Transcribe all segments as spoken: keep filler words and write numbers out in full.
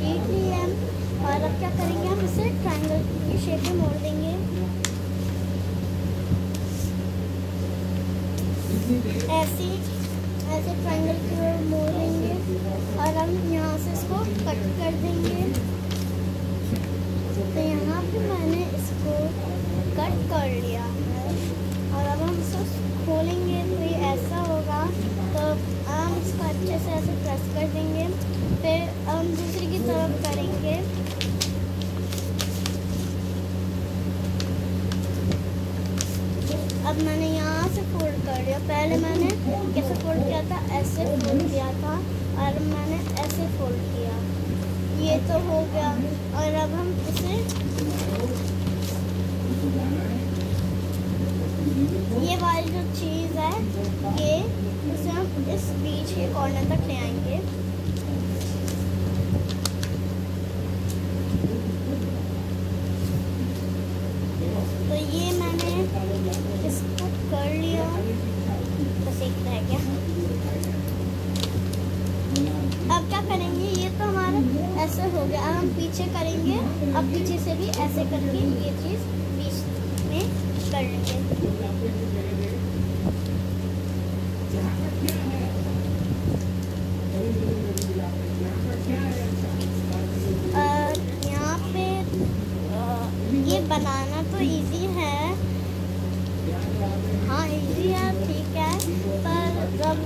Sheet ली है और अब क्या करेंगे, हम इसे ट्रायंगल की शेप में मोड़ देंगे। ऐसे ऐसे ट्रायंगल की ओर मोड़ेंगे और हम यहाँ से इसको कट कर देंगे। तो यहाँ पे मैंने इसको कट कर लिया है और अब हम इसको खोलेंगे तो ये ऐसा होगा। तो हम इसको अच्छे से ऐसे प्रेस कर देंगे। फिर हम दूसरी की तरफ करेंगे। अब मैंने यहाँ से फोल्ड कर लिया। पहले मैंने कैसे फोल्ड किया था, ऐसे फोल्ड किया था और मैंने ऐसे फोल्ड किया। ये तो हो गया। और अब हम इसे ये वाली जो चीज़ है ये इसे हम इस बीच के कॉर्नर तक ले आएंगे। तो ये मैंने इसको कर लिया, बस एक रह गया। अब क्या करेंगे, ये तो हमारा ऐसे हो गया। अब हम पीछे करेंगे। अब पीछे से भी ऐसे करके ये चीज़ बीच में कर लेंगे। यहाँ पे ये बनाना तो इजी है, हाँ इजी है, ठीक है। पर जब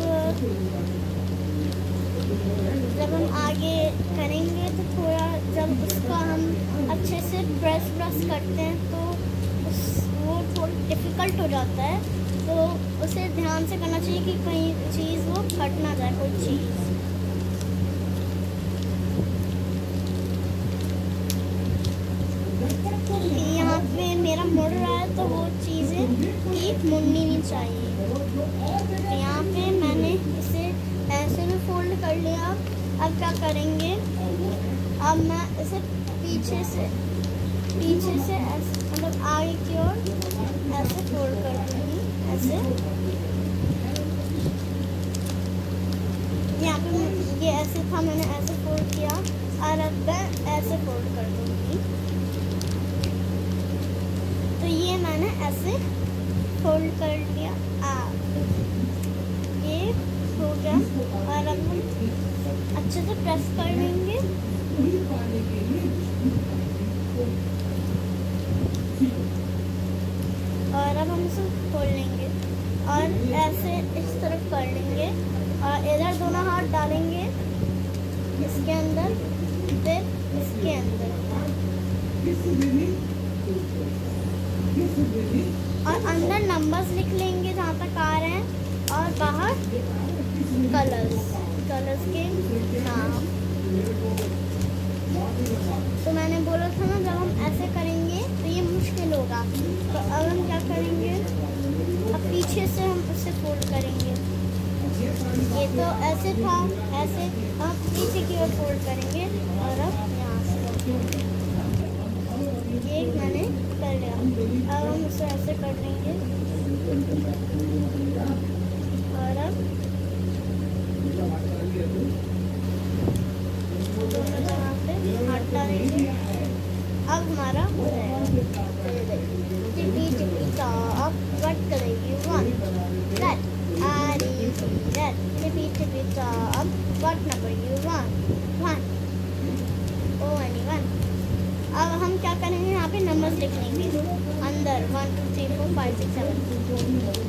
जब हम आगे करेंगे तो थोड़ा, जब उसका हम अच्छे से प्रेस प्रेस करते हैं तो उस वो थोड़ा डिफ़िकल्ट हो जाता है। तो उसे ध्यान से करना चाहिए कि कहीं चीज़ वो फट ना जाए, कोई चीज़। यहाँ पे मेरा मुड़ रहा है तो वो चीज़ें ठीक मुड़नी नहीं चाहिए। यहाँ पे मैंने इसे ऐसे में फोल्ड कर लिया। अब क्या करेंगे, अब मैं इसे पीछे से पीछे से ऐसे मतलब आगे की ओर ऐसे फोल्ड कर दूँगी। ऐसे यहाँ पे ये ऐसे था, मैंने ऐसे फोल्ड किया और अब मैं ऐसे फोल्ड कर दूँगी। तो ये मैंने ऐसे फोल्ड कर लिया। आ ये हो गया और अब हम अच्छे से प्रेस कर लेंगे। और अब हम इसे खोल लेंगे और ऐसे इस तरफ कर लेंगे और इधर दोनों हाथ डालेंगे इसके अंदर, फिर इसके अंदर और अंदर नंबर्स लिख लेंगे जहाँ तक आ रहे हैं और बाहर कलर्स कलर्स के नाम। तो मैंने बोला था ना, जब हम ऐसे करेंगे तो ये मुश्किल होगा। तो अब हम क्या करेंगे, अब पीछे से हम उसे फोल्ड करेंगे। ये तो ऐसे था, ऐसे अब पीछे की ओर फोल्ड करेंगे और अब यहाँ से ये मैंने कर लिया। अब हम उसे ऐसे कर लेंगे और अब दोनों जगह पे हाथ डालेंगे। अब हमारा हो जाएगा। Tippy tippy top what colour you want, red, are you see red, tippy tippy top what number you want, one, oh any one. अब हम क्या करेंगे, यहाँ पे नंबर्स लिख लेंगे अंदर, one two three four five six seven.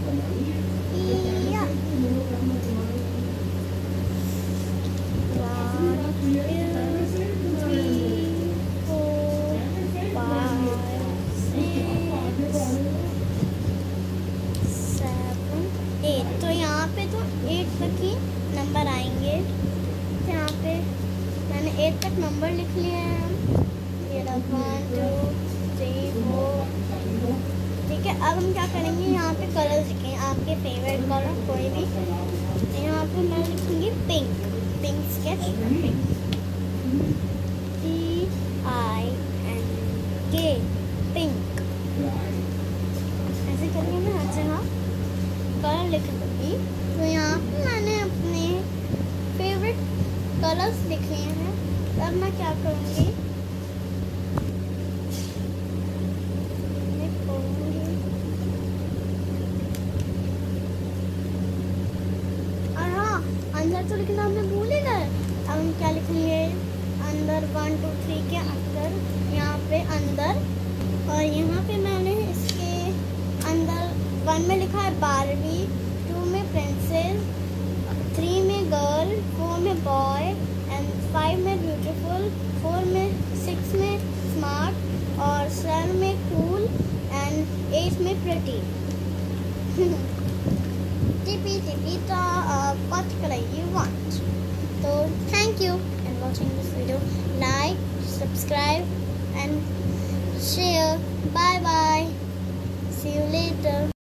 तो यहाँ पे तो एट तक ही नंबर आएंगे। तो यहाँ पे मैंने एट तक नंबर लिख लिए हैं। ये वन टू थ्री फोर, ठीक है। अब हम क्या करेंगे, यहाँ पे कलर लिखेंगे, आपके फेवरेट कलर कोई भी। यहाँ पे मैं लिखूँगी pink, pink sketch, P I N K, pink. ऐसे करके मैं अच्छे हाँ कलर लिख दूँगी। तो यहाँ पे मैंने अपने फेवरेट कलर्स लिखे हैं। तब अब मैं क्या करूँगी, मैं कहूँगी और हाँ अंदर तो लिखना हमने भूल ही गए। अब हम क्या लिखेंगे, अंदर वन टू थ्री के अंदर, यहाँ पे अंदर, और यहाँ पे मैंने इसके अंदर वन में लिखा है बारबी, टू में प्रिंसेस, थ्री में गर्ल, फोर में बॉय एंड फाइव में ब्यूटीफुल, फोर में सिक्स में स्मार्ट और सेवन में कूल एंड एट में प्रिटी। टिपी टिपी तो what color you want? So thank you and watching this video. Like, subscribe and share. Bye bye. See you later.